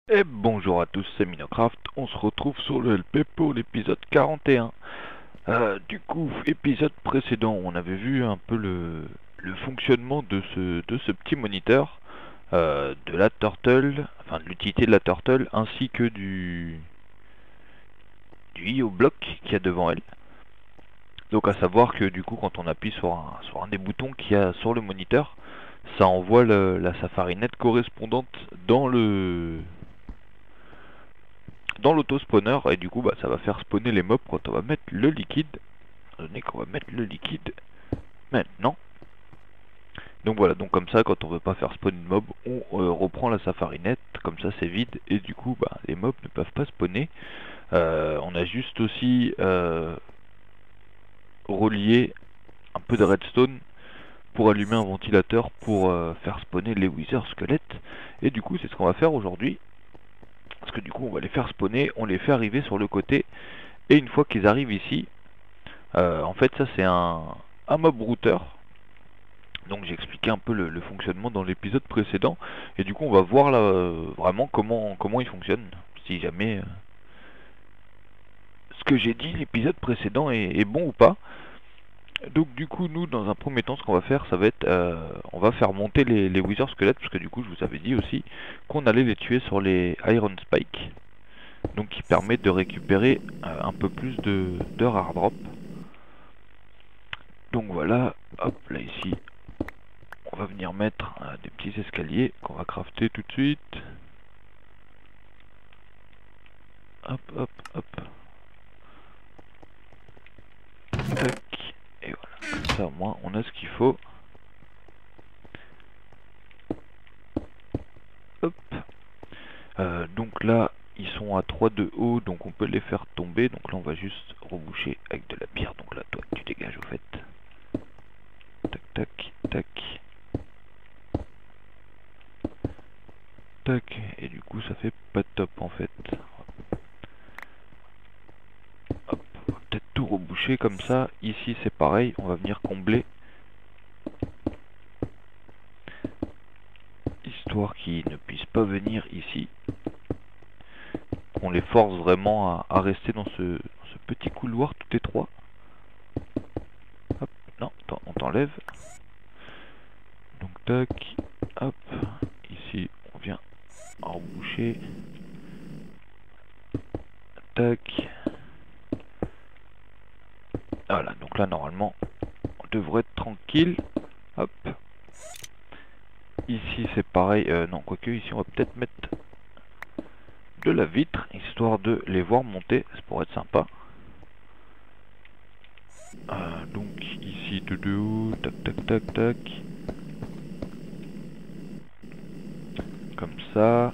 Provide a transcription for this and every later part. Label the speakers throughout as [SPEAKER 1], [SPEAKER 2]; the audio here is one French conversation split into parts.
[SPEAKER 1] Et bonjour à tous, c'est Minocraft, on se retrouve sur le LP pour l'épisode 41. Du coup, épisode précédent, on avait vu un peu le fonctionnement de ce petit moniteur, de la turtle, enfin de l'utilité de la turtle, ainsi que du IO block qu'il y a devant elle. Donc à savoir que du coup, quand on appuie sur un des boutons qu'il y a sur le moniteur, ça envoie la Safari Net correspondante dans l'auto-spawner, et du coup bah, ça va faire spawner les mobs quand on va mettre le liquide. Donné qu'on va mettre le liquide maintenant. Donc voilà, donc comme ça quand on veut pas faire spawn une mob, on reprend la Safari Net, comme ça c'est vide et du coup bah, les mobs ne peuvent pas spawner. On a juste aussi relié un peu de redstone pour allumer un ventilateur pour faire spawner les wither squelettes, et du coup c'est ce qu'on va faire aujourd'hui. Parce que du coup on va les faire spawner, on les fait arriver sur le côté, et une fois qu'ils arrivent ici, en fait ça c'est un mob router. Donc j'ai expliqué un peu le fonctionnement dans l'épisode précédent, et du coup on va voir là vraiment comment il fonctionne, si jamais ce que j'ai dit l'épisode précédent est bon ou pas. Donc du coup nous dans un premier temps ce qu'on va faire ça va être on va faire monter les wither squelettes, parce que du coup je vous avais dit aussi qu'on allait les tuer sur les iron spike, donc qui permet de récupérer un peu plus de rare drop. Donc voilà, hop là ici on va venir mettre des petits escaliers qu'on va crafter tout de suite. Hop, hop, hop. Tac. Et voilà. Comme ça, au moins, on a ce qu'il faut. Hop. Donc là, ils sont à 3 de haut, donc on peut les faire tomber. Donc là, on va juste reboucher avec de la pierre. Donc là, toi, tu dégages au fait. Tac, tac, tac. Tac. Et du coup, ça fait pas top en fait. Hop. On va peut-être tout reboucher comme ça. Ici, c'est pareil. On va venir combler, histoire qu'ils ne puissent pas venir ici. On les force vraiment à rester dans ce petit couloir tout étroit. Hop, non, on t'enlève. Donc tac, hop, ici on vient reboucher. Tac. Voilà, donc là normalement on devrait être tranquille. Hop. Ici c'est pareil, non quoique ici on va peut-être mettre de la vitre, histoire de les voir monter, ça pourrait être sympa. Donc ici de haut, tac tac tac tac. Comme ça.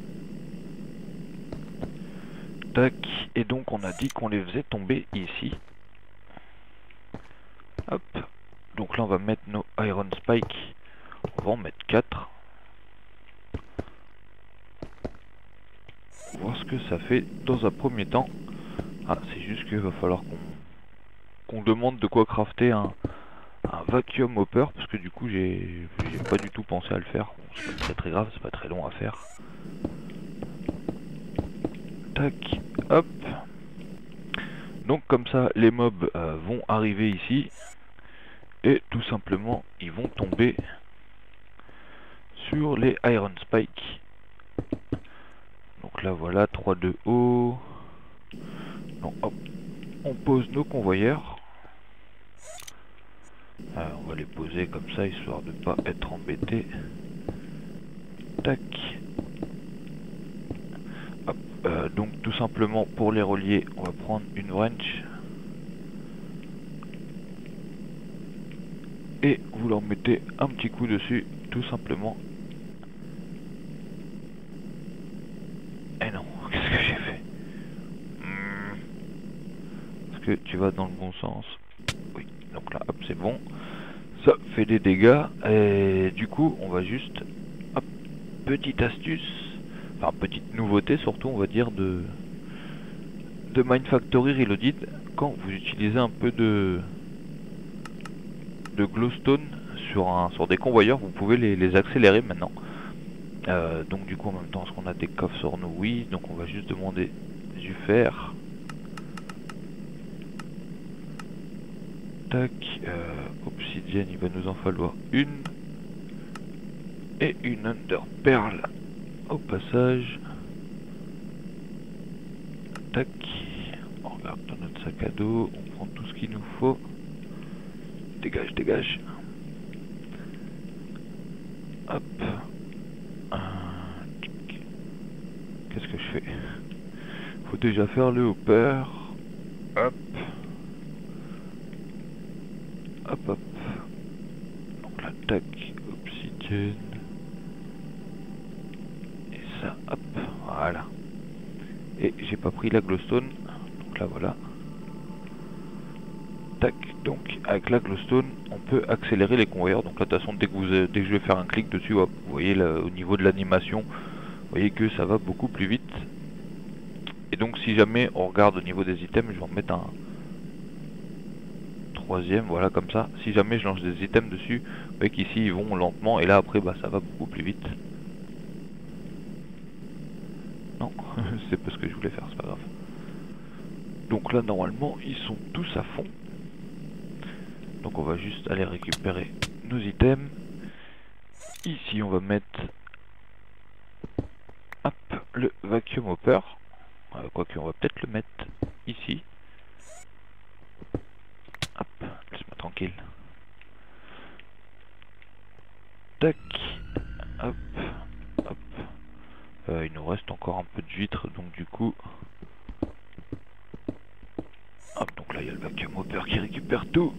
[SPEAKER 1] Tac. Et donc on a dit qu'on les faisait tomber ici. Hop. Donc là on va mettre nos iron spike. On va en mettre 4. Voir ce que ça fait dans un premier temps. Ah, c'est juste qu'il va falloir qu'on demande de quoi crafter un vacuum hopper, parce que du coup j'ai pas du tout pensé à le faire. Bon, c'est pas très grave, c'est pas très long à faire. Tac, hop. Donc comme ça les mobs vont arriver ici, et tout simplement ils vont tomber sur les iron spike. Donc là voilà, 3 de haut. Donc hop, on pose nos convoyeurs. On va les poser comme ça, histoire de pas être embêté. Tac. Hop. Donc tout simplement pour les relier, on va prendre une wrench. Et vous leur mettez un petit coup dessus, tout simplement. Eh non, qu'est-ce que j'ai fait? Est-ce que tu vas dans le bon sens? Oui, donc là, hop, c'est bon. Ça fait des dégâts, et du coup, on va juste... Hop, petite astuce, enfin petite nouveauté surtout, on va dire, de Minefactory Reloaded. Quand vous utilisez un peu de glowstone sur des convoyeurs, vous pouvez les accélérer maintenant. Donc du coup en même temps, est-ce qu'on a des coffres sur nous? Oui, donc on va juste demander du fer. Tac, obsidienne, il va nous en falloir une. Et une under pearl au passage. Tac, on regarde dans notre sac à dos, on prend tout ce qu'il nous faut. Dégage, dégage. Hop. Qu'est-ce que je fais? Faut déjà faire le hopper. Hop. Hop, hop. Donc là, tac, obsidienne. Et ça, hop, voilà. Et j'ai pas pris la glowstone. Donc là, voilà. Tac, donc avec la glowstone, on peut accélérer les convoyeurs. Donc là, de toute façon, dès que je vais faire un clic dessus, hop, vous voyez là, au niveau de l'animation, vous voyez que ça va beaucoup plus vite. Et donc si jamais on regarde au niveau des items, je vais en mettre un troisième, voilà comme ça. Si jamais je lance des items dessus, vous voyez qu'ici ils vont lentement et là après bah ça va beaucoup plus vite. Non, c'est pas ce que je voulais faire, c'est pas grave. Donc là normalement ils sont tous à fond. Donc on va juste aller récupérer nos items. Ici on va mettre hop, le vacuum hopper. Quoique on va peut-être le mettre ici. Hop, laisse-moi tranquille. Tac, hop, hop. Il nous reste encore un peu de vitre, donc du coup... Hop, donc là il y a le vacuum hopper qui récupère tout.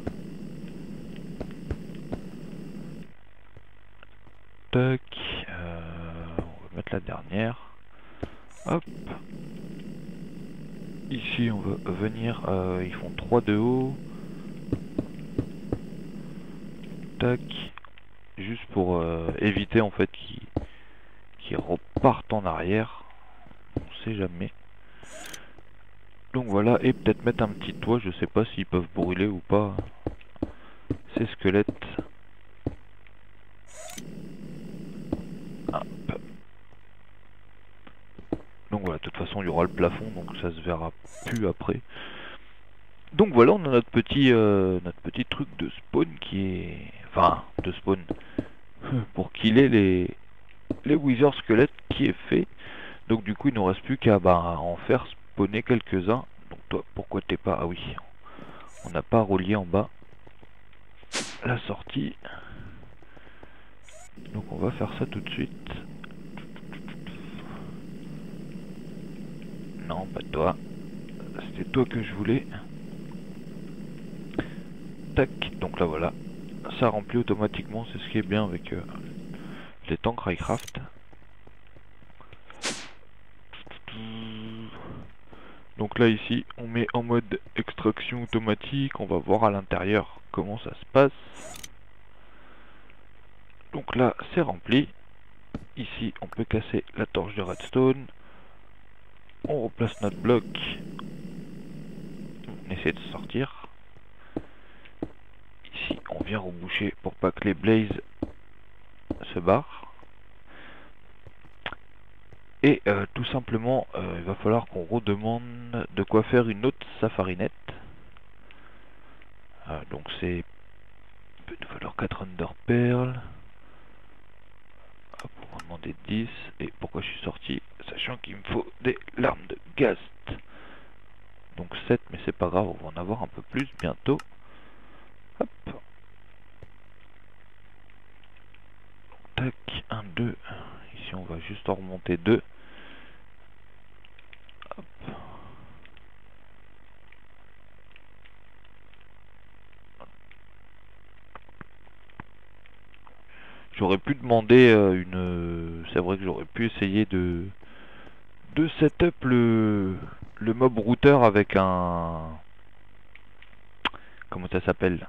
[SPEAKER 1] Tac, on va mettre la dernière. Hop. Ici on va venir, ils font 3 de haut. Tac. Juste pour éviter en fait qu'ils repartent en arrière. On sait jamais. Donc voilà, et peut-être mettre un petit toit, je sais pas s'ils peuvent brûler ou pas. Ces squelettes. Hop. Donc voilà, de toute façon il y aura le plafond, donc ça se verra plus après. Donc voilà, on a notre petit truc de spawn qui est... Enfin, de spawn. Pour killer les wither squelettes qui est fait. Donc du coup il ne nous reste plus qu'à en faire spawner quelques-uns. Donc toi, pourquoi t'es pas... Ah oui, on n'a pas relié en bas la sortie. Donc on va faire ça tout de suite. Non, pas toi. C'était toi que je voulais. Tac, donc là voilà. Ça remplit automatiquement, c'est ce qui est bien avec les tanks Raycraft. Donc là ici, on met en mode extraction automatique. On va voir à l'intérieur comment ça se passe. Donc là, c'est rempli. Ici, on peut casser la torche de redstone. On replace notre bloc. On essaie de sortir. Ici, on vient reboucher pour pas que les blazes se barrent. Et tout simplement, il va falloir qu'on redemande de quoi faire une autre safarinette. Donc c'est... Il va nous falloir 4 under pearl. Hop, on va demander 10. Et pourquoi je suis sorti? Sachant qu'il me faut des larmes de ghast. Donc 7, mais c'est pas grave, on va en avoir un peu plus bientôt. Hop. Tac, 1, 2. Ici on va juste en remonter 2. Hop. J'aurais pu demander une... C'est vrai que j'aurais pu essayer de setup le mob router avec un... Comment ça s'appelle?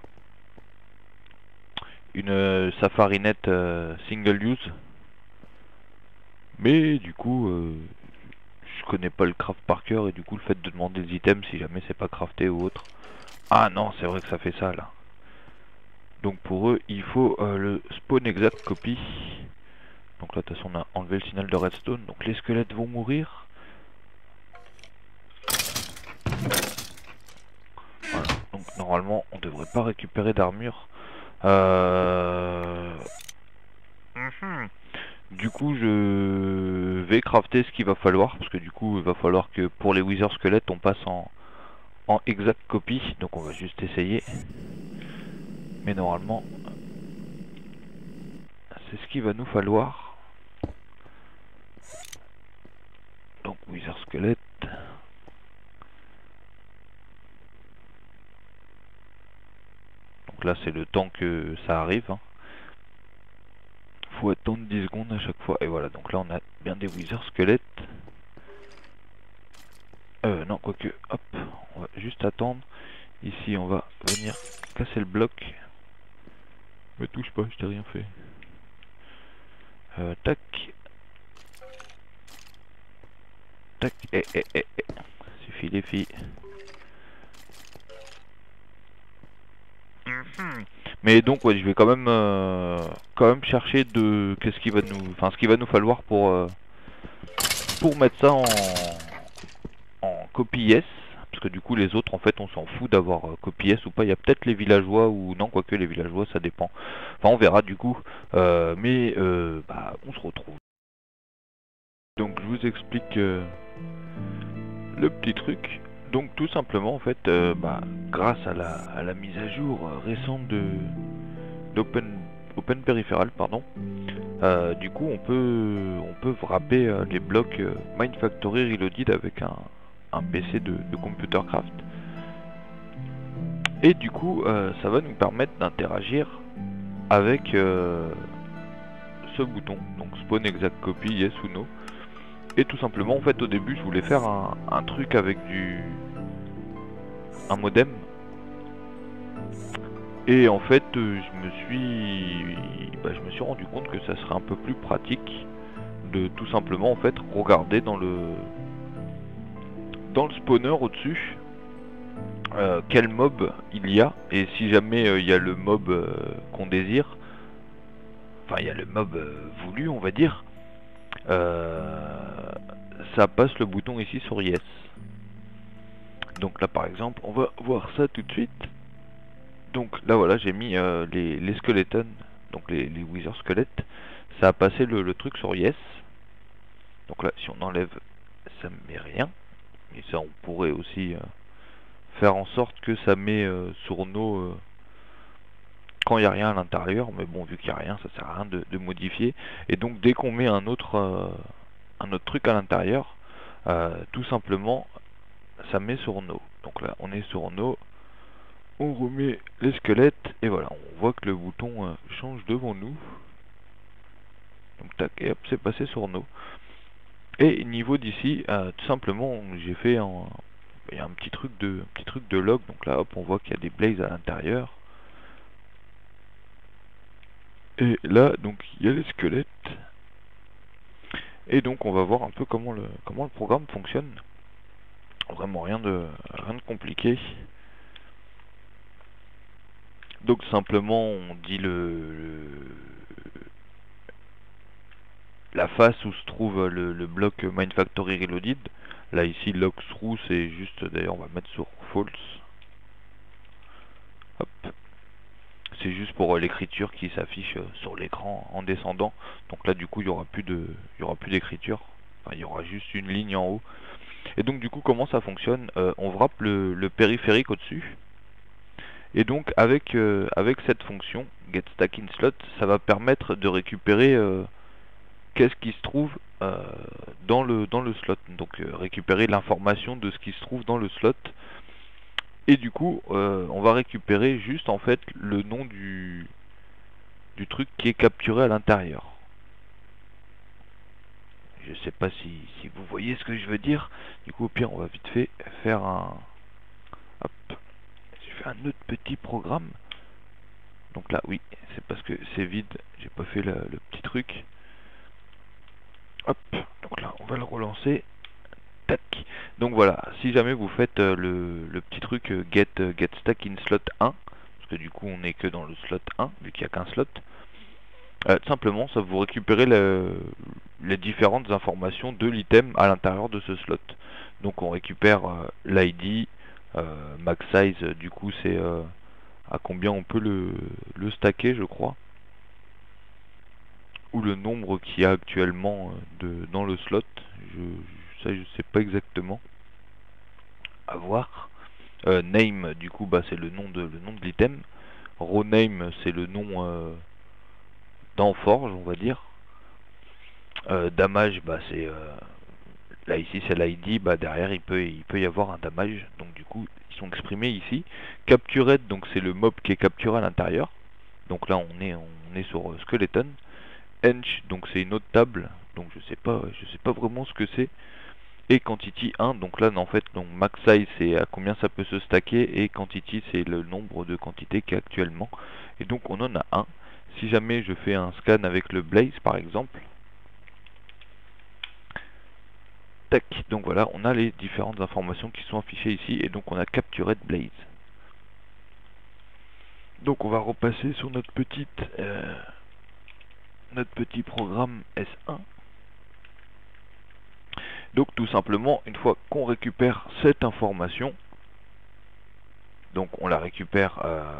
[SPEAKER 1] Une safarinette single use. Mais du coup, je connais pas le craft par cœur et du coup le fait de demander des items si jamais c'est pas crafté ou autre. Ah non, c'est vrai que ça fait ça là. Donc pour eux, il faut le spawn exact copy. Donc là de toute façon on a enlevé le signal de redstone, donc les squelettes vont mourir. Voilà, donc normalement on devrait pas récupérer d'armure. Du coup je vais crafter ce qu'il va falloir, parce que du coup il va falloir que pour les wither squelettes on passe en exact copie, donc on va juste essayer. Mais normalement c'est ce qu'il va nous falloir. Donc wither squelette. Donc là c'est le temps que ça arrive, hein. Faut attendre 10 secondes à chaque fois. Et voilà, donc là on a bien des wither squelettes. Non, quoique, hop, on va juste attendre. Ici on va venir casser le bloc. Me touche pas, je t'ai rien fait. Tac. Tac, suffit les filles. Mais donc ouais, je vais quand même chercher de qu'est-ce qui va nous, enfin ce qu'il va nous falloir pour mettre ça en copie yes, parce que du coup les autres en fait on s'en fout d'avoir copie yes ou pas. Il y a peut-être les villageois ou non, quoique les villageois ça dépend. Enfin on verra du coup, mais bah on se retrouve. Donc je vous explique le petit truc. Donc tout simplement en fait, bah, grâce à la mise à jour récente d'Open Peripheral, pardon, du coup on peut wrapper les blocs Minefactory Reloaded avec un PC de Computercraft. Et du coup ça va nous permettre d'interagir avec ce bouton, donc spawn exact copy yes ou no. Et tout simplement en fait au début je voulais faire un truc avec un modem, et en fait je me suis rendu compte que ça serait un peu plus pratique de tout simplement en fait regarder dans le spawner au-dessus quel mob il y a, et si jamais il y a le mob qu'on désire, enfin il y a le mob voulu on va dire, ça passe le bouton ici sur yes. Donc là par exemple on va voir ça tout de suite. Donc là voilà, j'ai mis les skeletons, donc les wither squelettes, ça a passé le truc sur yes. Donc là si on enlève ça me met rien, et ça on pourrait aussi faire en sorte que ça met sur no quand il n'y a rien à l'intérieur, mais bon vu qu'il n'y a rien ça sert à rien de modifier. Et donc dès qu'on met un autre truc à l'intérieur, tout simplement ça met sur no. Donc là on est sur no, on remet les squelettes et voilà, on voit que le bouton change devant nous. Donc tac, et hop, c'est passé sur no. Et niveau d'ici, tout simplement, j'ai fait il y a un petit truc de log. Donc là, hop, on voit qu'il y a des blazes à l'intérieur. Et là, donc il y a les squelettes. Et donc on va voir un peu comment le programme fonctionne. Vraiment rien de compliqué. Donc simplement on dit la face où se trouve le bloc Minefactory Reloaded. Là ici log through, c'est juste, d'ailleurs on va mettre sur false. Hop. C'est juste pour l'écriture qui s'affiche sur l'écran en descendant. Donc là du coup il y aura plus d'écriture. Enfin il y aura juste une ligne en haut. Et donc du coup comment ça fonctionne, on wrap le périphérique au-dessus. Et donc avec cette fonction getStackInSlot, ça va permettre de récupérer qu'est-ce qui se trouve dans le slot. Donc récupérer l'information de ce qui se trouve dans le slot. Et du coup on va récupérer juste en fait le nom du truc qui est capturé à l'intérieur. Je sais pas si vous voyez ce que je veux dire. Du coup au pire on va vite fait faire un... Hop. J'ai fait un autre petit programme. Donc là oui, c'est parce que c'est vide, j'ai pas fait le petit truc. Hop, donc là on va le relancer. Tac. Donc voilà, si jamais vous faites le petit truc getStackInSlot 1, parce que du coup on n'est que dans le slot 1 vu qu'il n'y a qu'un slot, Simplement, ça vous récupérez les différentes informations de l'item à l'intérieur de ce slot. Donc on récupère l'ID, max size, du coup c'est à combien on peut le stacker, je crois, ou le nombre qu'il y a actuellement dans le slot. Ça je sais pas exactement. À voir. Name, du coup, bah, c'est le nom de l'item. Raw name, c'est le nom d'Enforge, on va dire. Damage, bah, c'est là ici c'est l'ID, bah, derrière il peut y avoir un damage, donc du coup ils sont exprimés ici. Captured, donc c'est le mob qui est capturé à l'intérieur. Donc là on est sur Skeleton. Hench, donc c'est une autre table, donc je sais pas vraiment ce que c'est. Et quantity 1, donc là en fait donc max size c'est à combien ça peut se stacker, et quantity c'est le nombre de quantités qu'il y a actuellement, et donc on en a un. Si jamais je fais un scan avec le blaze par exemple, tac, donc voilà, on a les différentes informations qui sont affichées ici, et donc on a capturé de blaze. Donc on va repasser sur notre petit programme S1. Donc tout simplement, une fois qu'on récupère cette information, donc on la récupère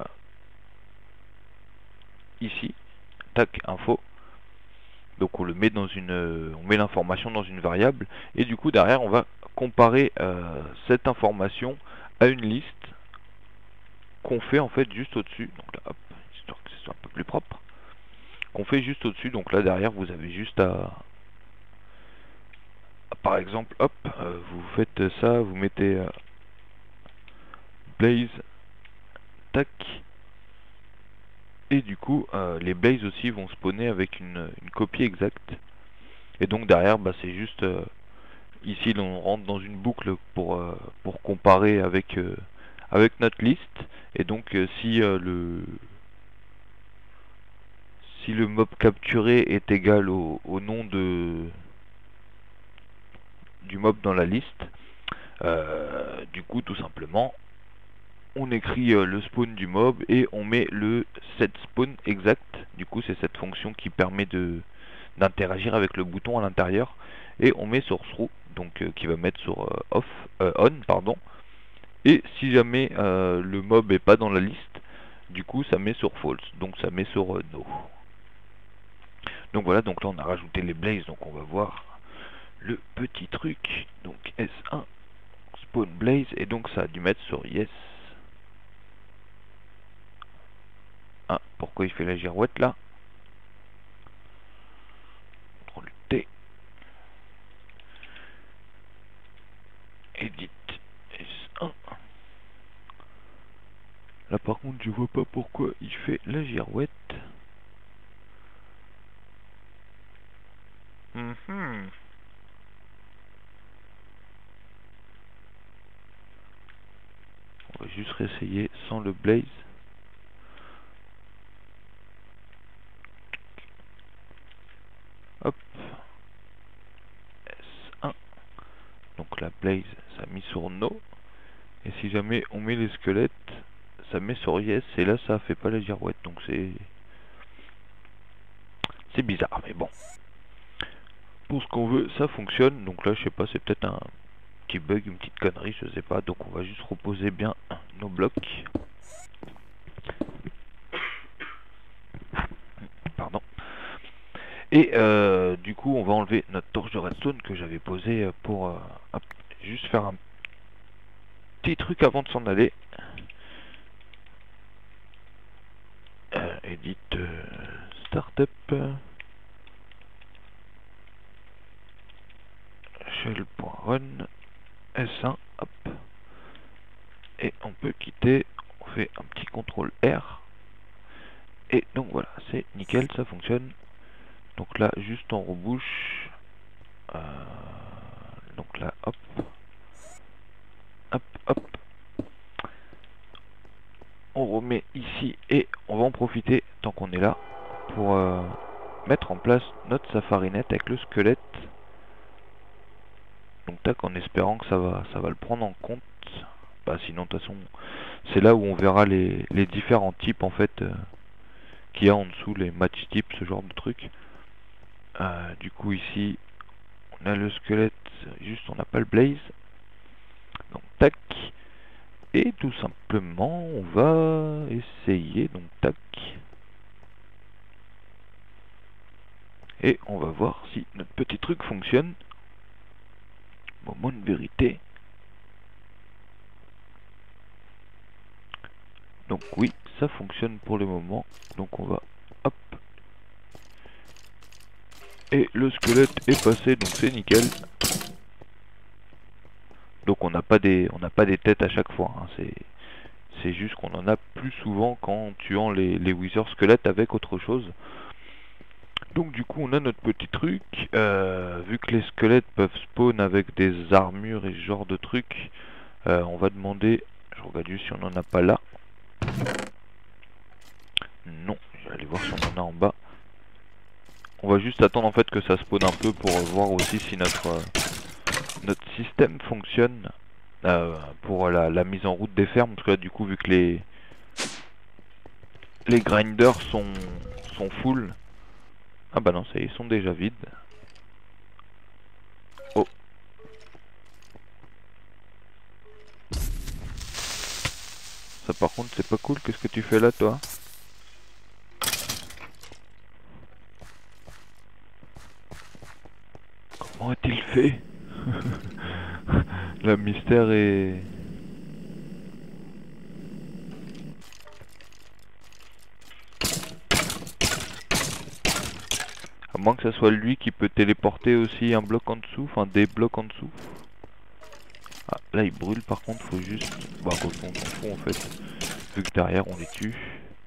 [SPEAKER 1] ici, tac, info. Donc on le met dans on met l'information dans une variable, et du coup derrière on va comparer cette information à une liste qu'on fait en fait juste au-dessus. Donc là, hop, histoire que ce soit un peu plus propre, qu'on fait juste au-dessus. Donc là derrière vous avez juste par exemple, hop, vous faites ça, vous mettez blaze, tac, et du coup les blazes aussi vont spawner avec une copie exacte. Et donc derrière bah, c'est juste ici on rentre dans une boucle pour comparer avec notre liste. Et donc si le mob capturé est égal au nom du mob dans la liste, du coup tout simplement on écrit le spawn du mob et on met le set spawn exact. Du coup c'est cette fonction qui permet d'interagir avec le bouton à l'intérieur, et on met sur true, donc qui va mettre sur on, pardon. Et si jamais le mob est pas dans la liste, du coup ça met sur false, donc ça met sur no. Donc voilà, donc là on a rajouté les blazes, donc on va voir le petit truc. Donc S1 spawn blaze, et donc ça a dû mettre sur yes. Ah, pourquoi il fait la girouette là? CTRL T, edit S1. Là par contre je vois pas pourquoi il fait la girouette. On va juste réessayer sans le blaze. Hop, S1. Donc la blaze ça a mis sur no. Et si jamais on met les squelettes, ça met sur yes, et là ça fait pas la girouette. Donc c'est bizarre, mais bon. Pour ce qu'on veut, ça fonctionne. Donc là je sais pas, c'est peut-être un petit bug, une petite connerie, je sais pas. Donc on va juste reposer bien nos blocs. Pardon. Et du coup on va enlever notre torche de redstone que j'avais posée pour juste faire un petit truc avant de s'en aller. Edit startup shell.run S1, hop, et on peut quitter. On fait un petit CTRL R, et donc voilà, c'est nickel, ça fonctionne. Donc là juste on rebouche, donc là hop hop hop, on remet ici, et on va en profiter tant qu'on est là pour mettre en place notre safarinet avec le squelette. Donc tac, en espérant que ça va le prendre en compte. Bah sinon de toute façon c'est là où on verra les différents types en fait qu'il y a en dessous, les match types, ce genre de trucs. Du coup ici on a le squelette, juste on n'a pas le blaze. Donc tac. Et tout simplement on va essayer, donc tac. Et on va voir si notre petit truc fonctionne. Moment de vérité. Donc oui, ça fonctionne pour le moment. Donc on va hop. Et le squelette est passé, donc c'est nickel. Donc on n'a pas des têtes à chaque fois. Hein. C'est juste qu'on en a plus souvent qu'en tuant les wither squelettes avec autre chose. Donc du coup on a notre petit truc. Vu que les squelettes peuvent spawn avec des armures et ce genre de trucs, on va demander. Je regarde juste si on n'en a pas là. Non, je vais aller voir si on en a en bas. On va juste attendre en fait que ça spawn un peu pour voir aussi si notre système fonctionne pour la mise en route des fermes. Parce que là du coup vu que les grinders sont full. Ah bah non, ça y est, ils sont déjà vides. Oh. Ça par contre c'est pas cool, qu'est-ce que tu fais là toi? Comment a-t-il fait? Le mystère est... À moins que ça soit lui qui peut téléporter aussi un bloc en dessous, enfin des blocs en dessous. Ah, là il brûle par contre, faut juste... Bah on s'en fout en fait, vu que derrière on les tue.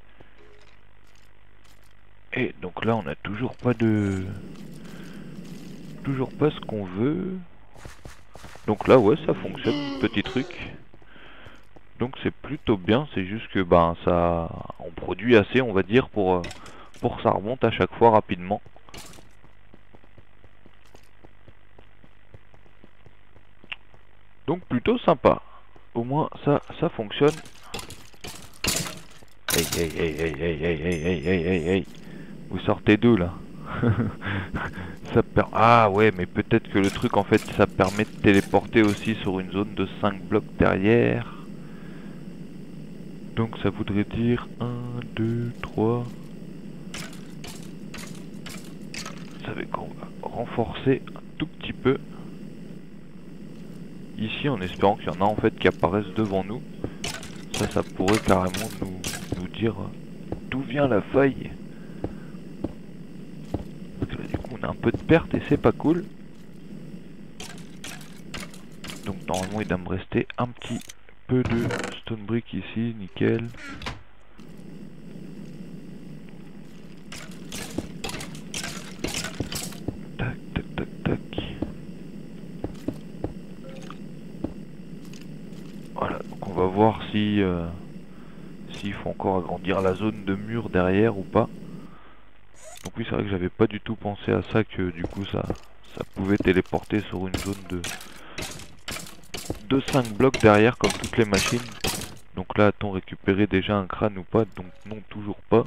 [SPEAKER 1] Et donc là on a toujours pas de... Toujours pas ce qu'on veut. Donc là ouais ça fonctionne, petit truc. Donc c'est plutôt bien, c'est juste que ben ça... On produit assez on va dire pour que ça remonte à chaque fois rapidement. Donc plutôt sympa. Au moins ça fonctionne. Hey. Vous sortez d'où là? Ah ouais, mais peut-être que le truc en fait ça permet de téléporter aussi sur une zone de 5 blocs derrière. Donc ça voudrait dire 1, 2, 3. Ça veut qu'on va renforcer un tout petit peu. Ici en espérant qu'il y en a en fait qui apparaissent devant nous. Ça pourrait carrément nous dire d'où vient la faille. Parce que là, du coup on a un peu de perte et c'est pas cool. Donc normalement il doit me rester un petit peu de stone brick ici, nickel. Tac. Voilà, donc on va voir si s'il faut encore agrandir la zone de mur derrière ou pas. Donc oui c'est vrai que j'avais pas du tout pensé à ça, que du coup ça pouvait téléporter sur une zone de 5 blocs derrière comme toutes les machines. Donc là a-t-on récupéré déjà un crâne ou pas? Donc non, toujours pas.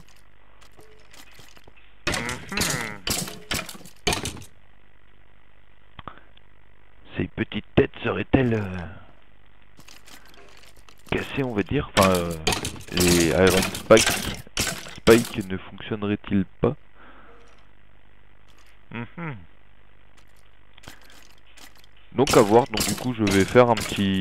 [SPEAKER 1] Ces petites têtes seraient-elles cassées on va dire? Enfin les Iron Spike ne fonctionnerait-il pas? Donc à voir, donc du coup je vais faire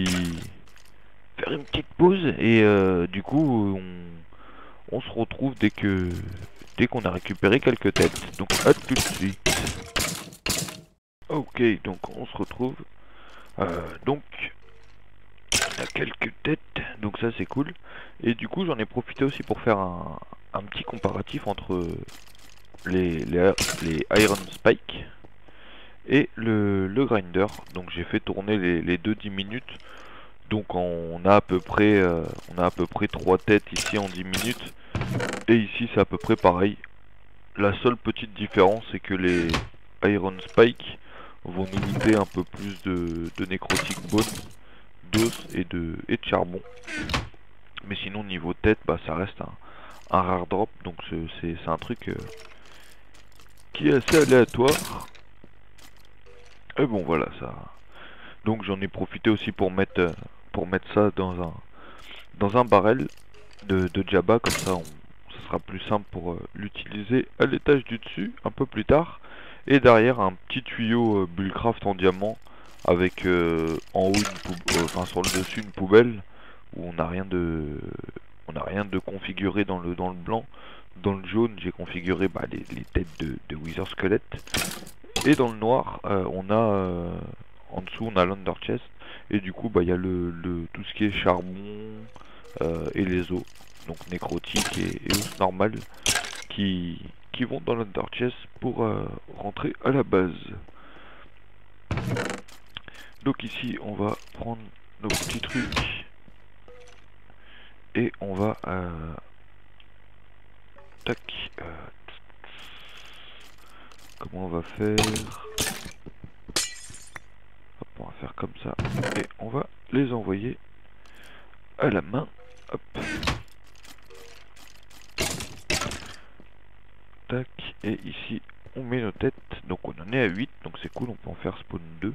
[SPEAKER 1] une petite pause et du coup on se retrouve dès qu'on a récupéré quelques têtes. Donc à tout de suite. Ok, donc on se retrouve. Donc on a quelques têtes, donc ça c'est cool. Et du coup j'en ai profité aussi pour faire un petit comparatif entre les Iron Spike et le grinder. Donc j'ai fait tourner les deux 10 minutes. Donc on a à peu près 3 têtes ici en 10 minutes. Et ici c'est à peu près pareil. La seule petite différence c'est que les Iron Spike vont nous goûter un peu plus de nécrotic bone, d'os et de charbon. Mais sinon niveau tête bah ça reste un rare drop, donc c'est un truc qui est assez aléatoire. Et bon voilà ça. Donc j'en ai profité aussi pour mettre ça dans un barrel de Jabba, comme ça ça sera plus simple pour l'utiliser à l'étage du dessus un peu plus tard. Et derrière un petit tuyau Bullcraft en diamant avec en haut enfin sur le dessus une poubelle où on n'a rien de configuré dans le blanc. Dans le jaune j'ai configuré les têtes de Wither Squelette. Et dans le noir on a en dessous on a l'Under Chest. Et du coup il y a tout ce qui est charbon et les os, donc nécrotiques et os normales qui vont dans l'Under Chest pour rentrer à la base. Donc ici on va prendre nos petits trucs et on va tac, comment on va faire? Hop, on va faire comme ça et on va les envoyer à la main. Hop. Tac, et ici on met nos têtes, donc on en est à 8, donc c'est cool, on peut en faire spawn 2.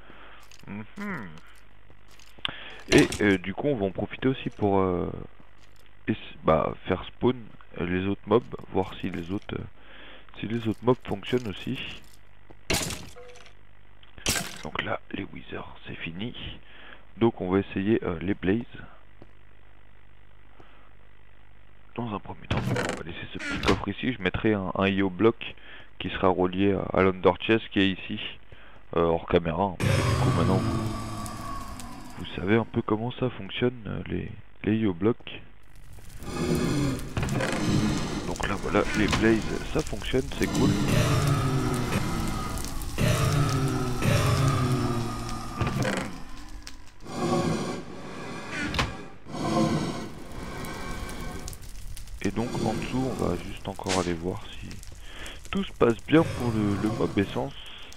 [SPEAKER 1] Et du coup on va en profiter aussi pour faire spawn les autres mobs, voir si les autres mobs fonctionnent aussi. Donc là les withers c'est fini, donc on va essayer les blazes. Dans un premier temps on va laisser ce petit coffre ici, je mettrai un IO bloc qui sera relié à l'Under Chest qui est ici hors caméra, hein, parce que du coup maintenant vous savez un peu comment ça fonctionne les IO blocs. Donc là voilà, les blazes ça fonctionne, c'est cool. Et donc en dessous on va juste encore aller voir si tout se passe bien pour le mob essence.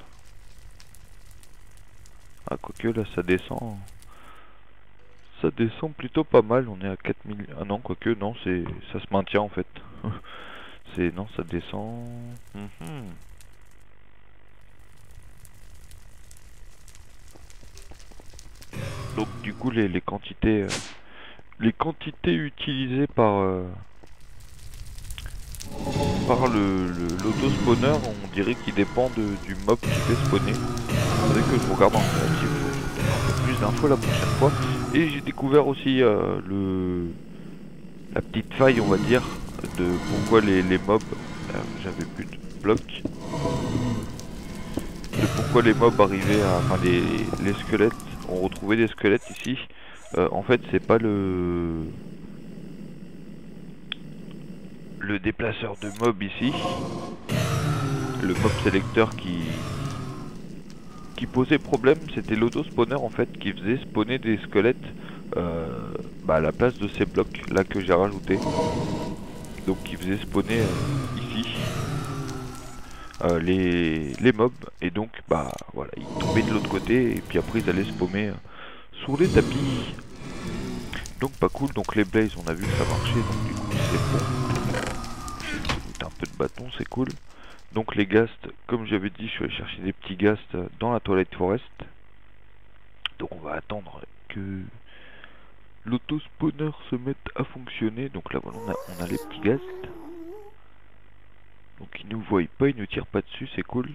[SPEAKER 1] Ah quoique là ça descend. Ça descend plutôt pas mal, on est à 4000. Ah non, quoique non, ça se maintient en fait. Non, ça descend. Donc du coup les quantités utilisées par l'auto-spawner, on dirait qu'il dépend du mob qui fait spawner. C'est vrai que je regarde en créatif, je donne un peu plus d'infos la prochaine fois. Et j'ai découvert aussi la petite faille, on va dire, de pourquoi les mobs, j'avais plus de blocs, de pourquoi les mobs arrivaient à, enfin les squelettes, on retrouvait des squelettes ici. En fait c'est pas le déplaceur de mob ici, le mob sélecteur qui posait problème, c'était l'auto-spawner en fait qui faisait spawner des squelettes à la place de ces blocs là que j'ai rajouté. Donc qui faisait spawner ici les mobs, et donc voilà, ils tombaient de l'autre côté et puis après ils allaient spawner sur les tapis. Donc pas cool. Donc les blazes on a vu que ça marchait, donc du coup c'est bon. J'ai un peu de bâton, c'est cool. Donc les ghasts, comme j'avais dit, je suis allé chercher des petits ghasts dans la Twilight Forest. Donc on va attendre que l'auto-spawner se mette à fonctionner. Donc là voilà, on a les petits ghasts. Donc ils nous voient pas, ils nous tirent pas dessus, c'est cool.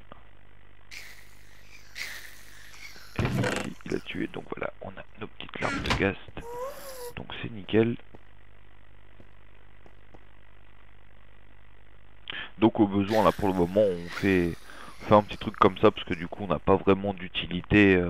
[SPEAKER 1] Et ici il a tué, donc voilà, on a nos petites larves de ghast. Donc c'est nickel. Donc au besoin là pour le moment on fait un petit truc comme ça parce que du coup on n'a pas vraiment d'utilité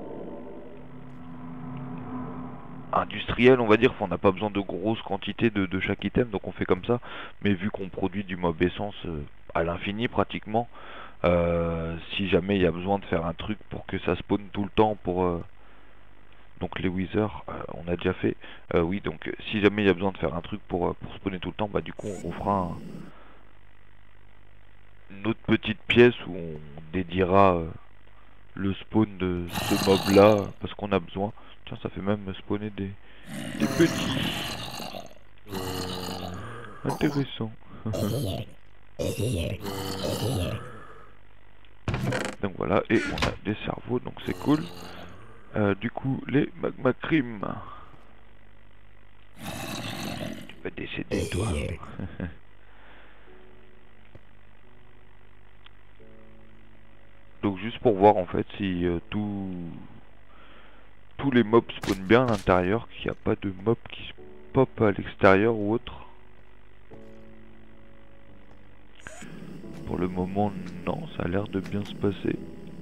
[SPEAKER 1] industrielle, on va dire. Enfin, on n'a pas besoin de grosses quantités de chaque item, donc on fait comme ça. Mais vu qu'on produit du mob essence à l'infini pratiquement, si jamais il y a besoin de faire un truc pour que ça spawn tout le temps pour donc les withers, on a déjà fait. Oui, donc si jamais il y a besoin de faire un truc pour spawner tout le temps, du coup on fera une autre petite pièce où on dédiera le spawn de ce mob là parce qu'on a besoin. Tiens, ça fait même spawner des petits. Intéressant. Donc voilà, et on a des cerveaux, donc c'est cool. Du coup, les magma cream. Tu vas décéder, toi. Donc juste pour voir en fait si tous les mobs spawnent bien à l'intérieur, qu'il n'y a pas de mobs qui se pop à l'extérieur ou autre. Pour le moment, non, ça a l'air de bien se passer.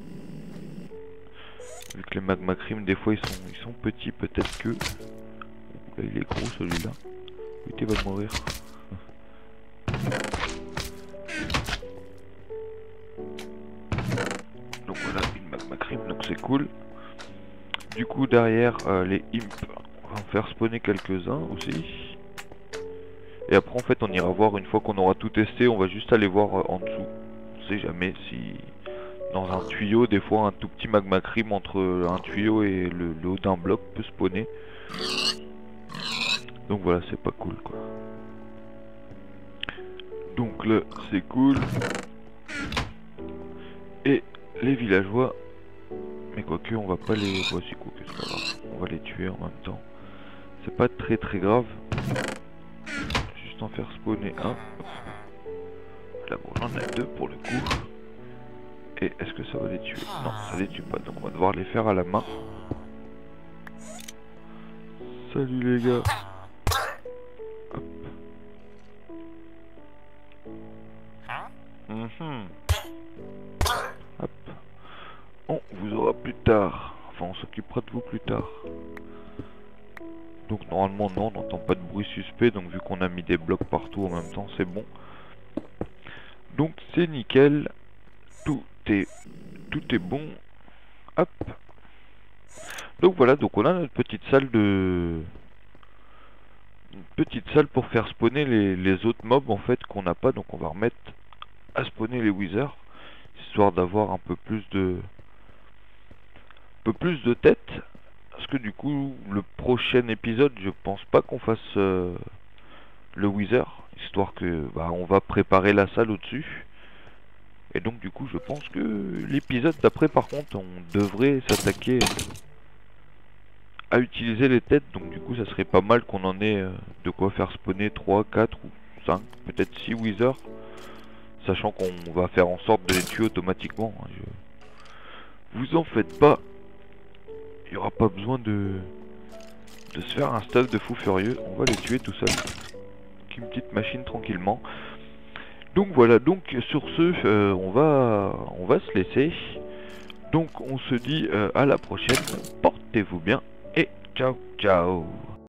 [SPEAKER 1] Vu que les magma cream, des fois ils sont petits, peut-être que... Là il est gros celui-là. Oui, tu vas mourir. Donc voilà, une magma cream, donc c'est cool. Du coup derrière les imps, on va en faire spawner quelques-uns aussi. Et après en fait on ira voir une fois qu'on aura tout testé, on va juste aller voir en dessous. On sait jamais si dans un tuyau, des fois un tout petit magma cream entre un tuyau et le haut d'un bloc peut spawner. Donc voilà, c'est pas cool quoi. Donc là c'est cool. Et les villageois, mais quoique on va pas les... Voici quoi que c'est pas grave. On va les tuer en même temps. C'est pas très grave. Juste en faire spawner un. Là bon j'en ai deux pour le coup. Et est-ce que ça va les tuer? Non, ça les tue pas, donc on va devoir les faire à la main. Salut les gars. Hop. Hop. On vous aura plus tard. Enfin on s'occupera de vous plus tard. Donc normalement non, on n'entend pas de bruit suspect, donc vu qu'on a mis des blocs partout en même temps, c'est bon. Donc c'est nickel. Tout est bon. Hop. Donc voilà, donc on a notre petite salle pour faire spawner les autres mobs en fait qu'on n'a pas, donc on va remettre à spawner les withers, histoire d'avoir un peu plus de tête. Parce que du coup le prochain épisode je pense pas qu'on fasse le wither, histoire que on va préparer la salle au dessus. Et donc du coup je pense que l'épisode d'après par contre on devrait s'attaquer à utiliser les têtes. Donc du coup ça serait pas mal qu'on en ait de quoi faire spawner 3, 4 ou 5, peut-être 6 withers. Sachant qu'on va faire en sorte de les tuer automatiquement. Vous en faites pas. Il n'y aura pas besoin de se faire un stuff de fou furieux. On va les tuer tout seul. Avec une petite machine tranquillement. Donc voilà, donc sur ce, on va se laisser. Donc on se dit à la prochaine. Portez-vous bien et ciao ciao.